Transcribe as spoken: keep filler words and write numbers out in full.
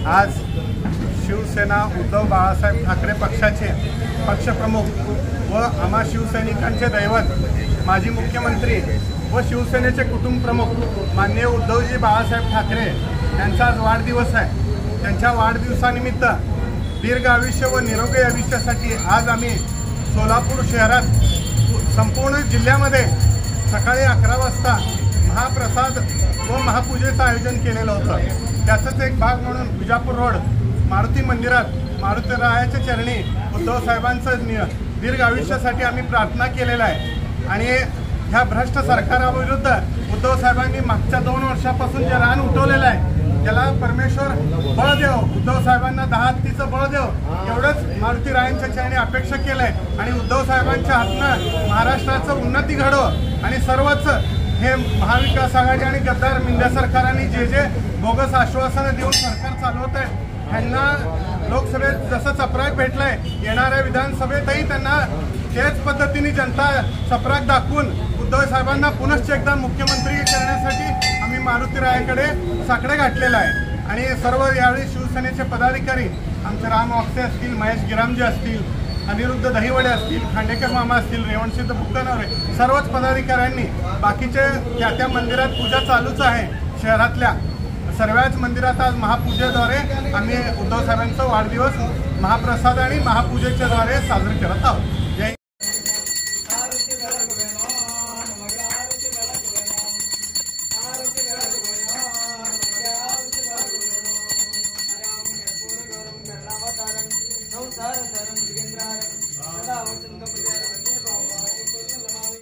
आज शिवसेना उद्धव बाळासाहेब ठाकरे पक्षाचे पक्षप्रमुख व आम्हा शिवसैनिकांचे दैवत माजी मुख्यमंत्री व शिवसेनेचे कुटुंब प्रमुख माननीय उद्धवजी बाळासाहेब ठाकरे यांचा आज वाढदिवस आहे। त्यांच्या वाढदिवसानिमित्त दीर्घ आयुष्य व निरोगी आयुष्यासाठी आज आम्ही सोलापूर शहरात संपूर्ण जिल्ह्यामध्ये सकाळी अकरा वाजता महाप्रसाद व महापूजेचं आयोजन केलेलं होतं। त्याचाच एक भाग म्हणून विजापूर रोड मारुती मंदिरात मारुतीरायाच्या चरणी उद्धव साहेबांचं दीर्घ आयुष्यासाठी आम्ही प्रार्थना केलेला आहे। आणि ह्या भ्रष्ट सरकाराविरुद्ध उद्धव साहेबांनी मागच्या दोन वर्षापासून जे रान उठवलेलं आहे त्याला परमेश्वर बळ देव, उद्धव साहेबांना दहा हत्तीचं बळ देव एवढंच मारुतीरायांच्या चरणी अपेक्षा केलंय। आणि उद्धव साहेबांच्या हातनं महाराष्ट्राचं उन्नती घडव आणि सर्वच हे महाविकास आघाडी आणि गद्दार मिंद्या सरकारांनी जे जे बोगस आश्वासनं देऊन सरकार चालवत आहे त्यांना लोकसभेत जसं चपराक भेटलाय येणाऱ्या विधानसभेतही त्यांना त्याच पद्धतीने जनता चपराक दाखवून उद्धव साहेबांना पुनश्च एकदा मुख्यमंत्री करण्यासाठी आम्ही मारुतीरायाकडे साकडे घातलेला आहे। आणि सर्व यावेळी शिवसेनेचे पदाधिकारी आमचे राम वागसे असतील, महेश गिरामजी असतील, अनिरुद्ध दहिवडे असतील, खांडेकर मामा असतील, रेवणसिद्ध बुक्कनवरे सर्वच पदाधिकाऱ्यांनी बाकीचे त्या त्या मंदिरात पूजा चालूच आहे। शहरातल्या सर्वच मंदिरात आज महापूजेद्वारे आम्ही उद्धव साहेबांचा वाढदिवस महाप्रसाद आणि महापूजेच्या द्वारे साजरे करत आहोत।